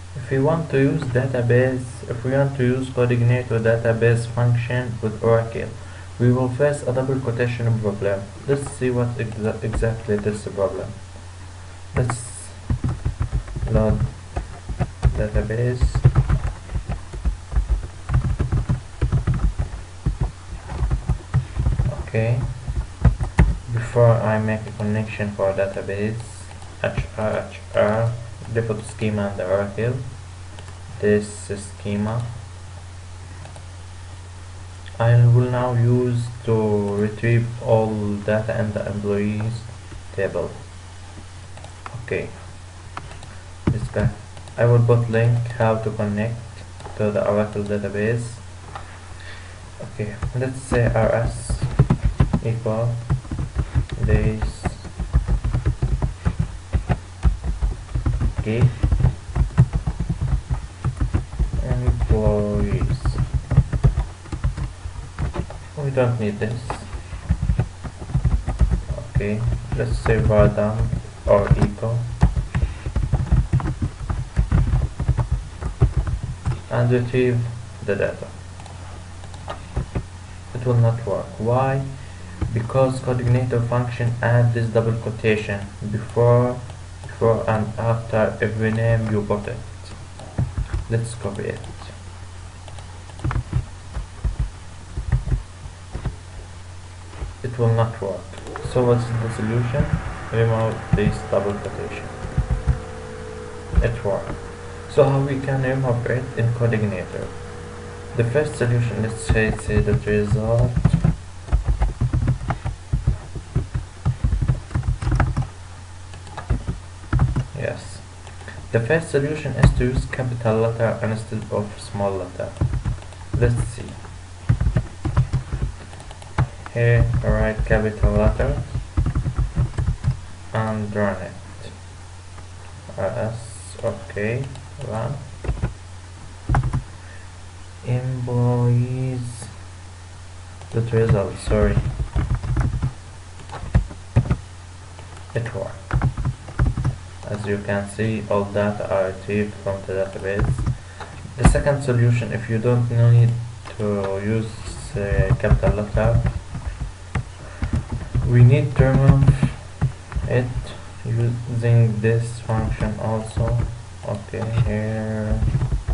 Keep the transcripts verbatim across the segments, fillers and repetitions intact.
If we want to use database, if we want to use Codeigniter database function with Oracle, we will face a double quotation problem. Let's see what exa exactly this problem. Let's load database. Okay. Before I make a connection for database, H R H R default schema and the Oracle. This schema I will now use to retrieve all data in the employees table. Okay, this guy. I will put link how to connect to the Oracle database. Okay, let's say rs equal days get employees. We don't need this. Okay, let's say var down or equal and retrieve the data. It will not work. Why? Because Codeigniter function add this double quotation before before and after every name you put it. Let's copy it. It will not work. So what's the solution? Remove this double quotation. It worked. So how we can remove it in Codeigniter? The first solution, let's say say that result yes. The first solution is to use capital letter instead of small letter. Let's see. Here write capital letter and run it. Rs, okay, run. Employees dot result, sorry. It worked. As you can see, all data are retrieved from the database. The second solution, if you don't need to use uh, capital letter, we need to remove it using this function also. Okay, here.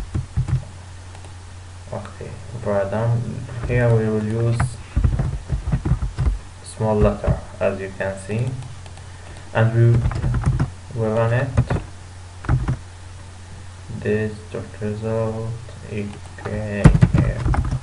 Okay, down here we will use small letter, as you can see, and we will run it. This dot result okay, here.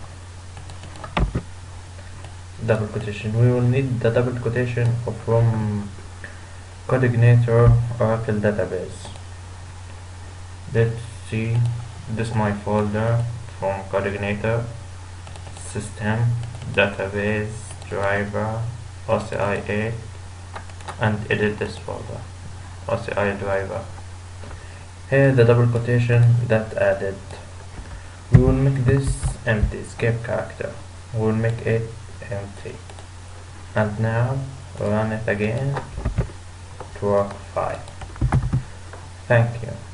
Double quotation. We will need the double quotation from Codeigniter Oracle database. Let's see. This is my folder from Codeigniter system database driver O C I eight and edit this folder O C I driver. Here the double quotation that added. We will make this empty escape character. We will make it empty and now run it again to work fine. Thank you.